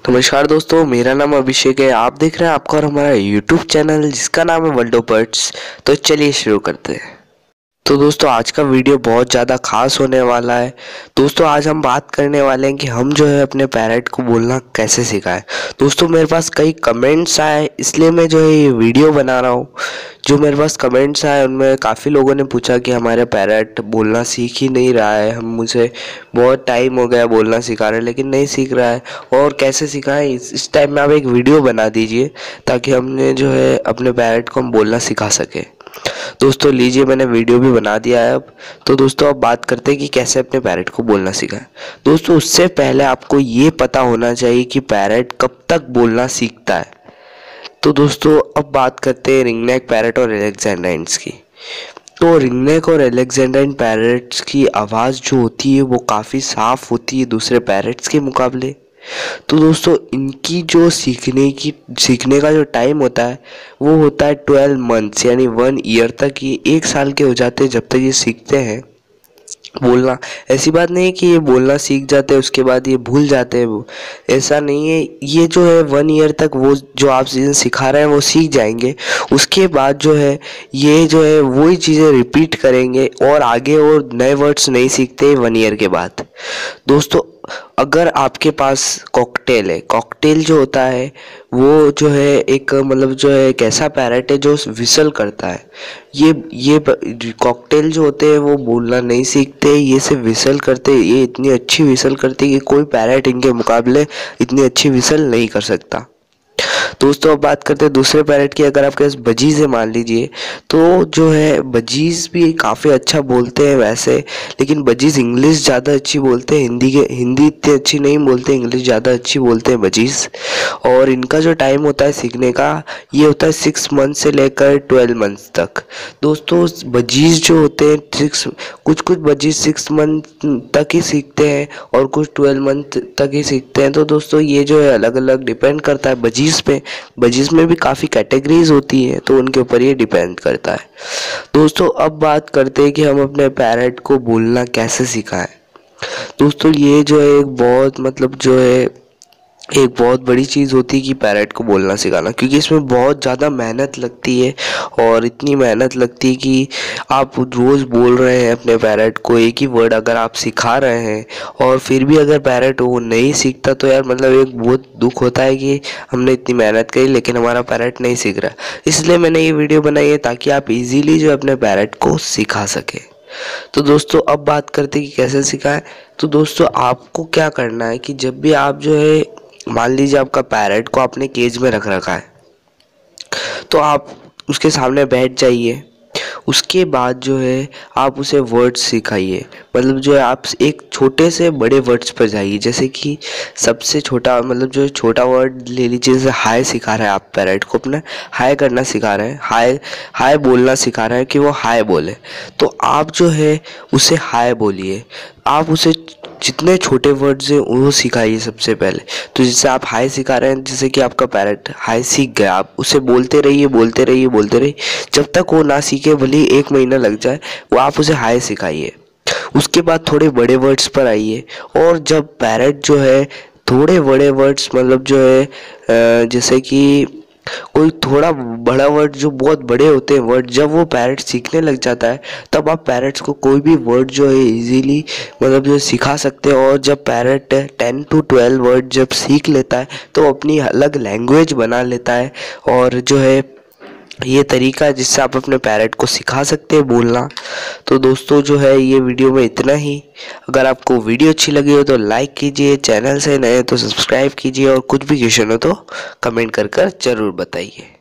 नमस्कार दोस्तों, मेरा नाम अभिषेक है। आप देख रहे हैं आपका और हमारा यूट्यूब चैनल जिसका नाम है वर्ल्ड ऑफ बर्ड्स। तो चलिए शुरू करते हैं। तो दोस्तों आज का वीडियो बहुत ज़्यादा खास होने वाला है। दोस्तों आज हम बात करने वाले हैं कि हम जो है अपने पैरट को बोलना कैसे सिखाएं। दोस्तों मेरे पास कई कमेंट्स आए, इसलिए मैं जो है ये वीडियो बना रहा हूँ। जो मेरे पास कमेंट्स आए उनमें काफ़ी लोगों ने पूछा कि हमारे पैरट बोलना सीख ही नहीं रहा है, हम मुझे बहुत टाइम हो गया बोलना सिखा रहे लेकिन नहीं सीख रहा है, और कैसे सिखाएं। इस टाइम में आप एक वीडियो बना दीजिए ताकि हमने जो है अपने पैरट को हम बोलना सिखा सके। दोस्तों लीजिए, मैंने वीडियो भी बना दिया है अब। तो दोस्तों अब बात करते हैं कि कैसे अपने पैरट को बोलना सिखाएं। दोस्तों उससे पहले आपको ये पता होना चाहिए कि पैरट कब तक बोलना सीखता है। तो दोस्तों अब बात करते हैं रिंगनेक पैरट और अलेक्जेंड्राइन्स की। तो रिंगनेक और अलेक्जेंड्राइन पैरट्स की आवाज़ जो होती है वो काफ़ी साफ़ होती है दूसरे पैरट्स के मुकाबले। तो दोस्तों इनकी जो सीखने का जो टाइम होता है वो होता है 12 मंथ्स, यानी 1 ईयर तक। ये 1 साल के हो जाते हैं जब तक ये सीखते हैं बोलना। ऐसी बात नहीं है कि ये बोलना सीख जाते हैं उसके बाद ये भूल जाते हैं, वो ऐसा नहीं है। ये जो है 1 ईयर तक वो जो आप चीज़ें सिखा रहे हैं वो सीख जाएंगे। उसके बाद जो है ये जो है वही चीज़ें रिपीट करेंगे और आगे और नए वर्ड्स नहीं सीखते 1 ईयर के बाद। दोस्तों अगर आपके पास कॉकटेल है, कॉकटेल जो होता है वो जो है एक मतलब जो है एक ऐसा पैरट है जो विसल करता है। ये कॉकटेल जो होते हैं वो बोलना नहीं सीखते, ये सिर्फ विसल करते। ये इतनी अच्छी विसल करते कि कोई पैरट इनके मुकाबले इतनी अच्छी विसल नहीं कर सकता। दोस्तों अब बात करते हैं दूसरे पैरट की। अगर आपके पास बजीज है मान लीजिए, तो जो है बजीज भी काफ़ी अच्छा बोलते हैं वैसे, लेकिन बजीज इंग्लिश ज़्यादा अच्छी बोलते हैं। हिंदी इतनी अच्छी नहीं बोलते, इंग्लिश ज़्यादा अच्छी बोलते हैं बजीज। और इनका जो टाइम होता है सीखने का ये होता है 6 मंथ से लेकर 12 मंथ्स तक। दोस्तों बजीज जो होते हैं कुछ बजीज 6 मंथ तक ही सीखते हैं और कुछ 12 मंथ तक ही सीखते हैं। तो दोस्तों ये जो है अलग अलग डिपेंड करता है बजीज पे। बजीज में भी काफ़ी कैटेगरीज होती है तो उनके ऊपर ये डिपेंड करता है। दोस्तों अब बात करते हैं कि हम अपने पैरट को बोलना कैसे सिखाएं। दोस्तों ये जो है एक बहुत बड़ी चीज़ होती है कि पैरट को बोलना सिखाना, क्योंकि इसमें बहुत ज़्यादा मेहनत लगती है। और इतनी मेहनत लगती है कि आप रोज़ बोल रहे हैं अपने पैरट को एक ही वर्ड अगर आप सिखा रहे हैं और फिर भी अगर पैरट वो नहीं सीखता तो यार मतलब एक बहुत दुख होता है कि हमने इतनी मेहनत करी लेकिन हमारा पैरट नहीं सीख रहा। इसलिए मैंने ये वीडियो बनाई है ताकि आप इजीली जो अपने पैरट को सिखा सकें। तो दोस्तों अब बात करते हैं कि कैसे सिखाएं। तो दोस्तों आपको क्या करना है कि जब भी आप जो है मान लीजिए आपका पैरट को आपने केज में रख रखा है, तो आप उसके सामने बैठ जाइए। उसके बाद जो है आप उसे वर्ड्स सिखाइए। मतलब जो है आप एक छोटे से बड़े वर्ड्स पर जाइए। जैसे कि सबसे छोटा मतलब जो छोटा वर्ड ले लीजिए, जैसे हाय सिखा रहे हैं आप पैरट को, अपना हाय करना सिखा रहे हैं, हाय हाय बोलना सिखा रहे हैं कि वो हाय बोले। तो आप जो है उसे हाय बोलिए। आप उसे जितने छोटे वर्ड्स हैं वो सिखाइए सबसे पहले। तो जैसे आप हाय सिखा रहे हैं, जैसे कि आपका पैरट हाय सीख गया, आप उसे बोलते रहिए। जब तक वो ना सीखे, भले 1 महीना लग जाए, वो आप उसे हाय सिखाइए। उसके बाद थोड़े बड़े वर्ड्स पर आइए। और जब पैरट जो है थोड़े बड़े वर्ड्स मतलब जो है जैसे कि कोई थोड़ा बड़ा वर्ड जो बहुत बड़े होते हैं वर्ड, जब वो पैरट सीखने लग जाता है तब आप पैरट्स को कोई भी वर्ड जो है इजीली मतलब जो सिखा सकते हैं। और जब पैरट 10 to 12 वर्ड जब सीख लेता है तो अपनी अलग लैंग्वेज बना लेता है। और जो है ये तरीका है जिससे आप अपने पैरट को सिखा सकते हैं बोलना। तो दोस्तों जो है ये वीडियो में इतना ही। अगर आपको वीडियो अच्छी लगी हो तो लाइक कीजिए, चैनल से नए तो सब्सक्राइब कीजिए, और कुछ भी क्वेश्चन हो तो कमेंट कर जरूर बताइए।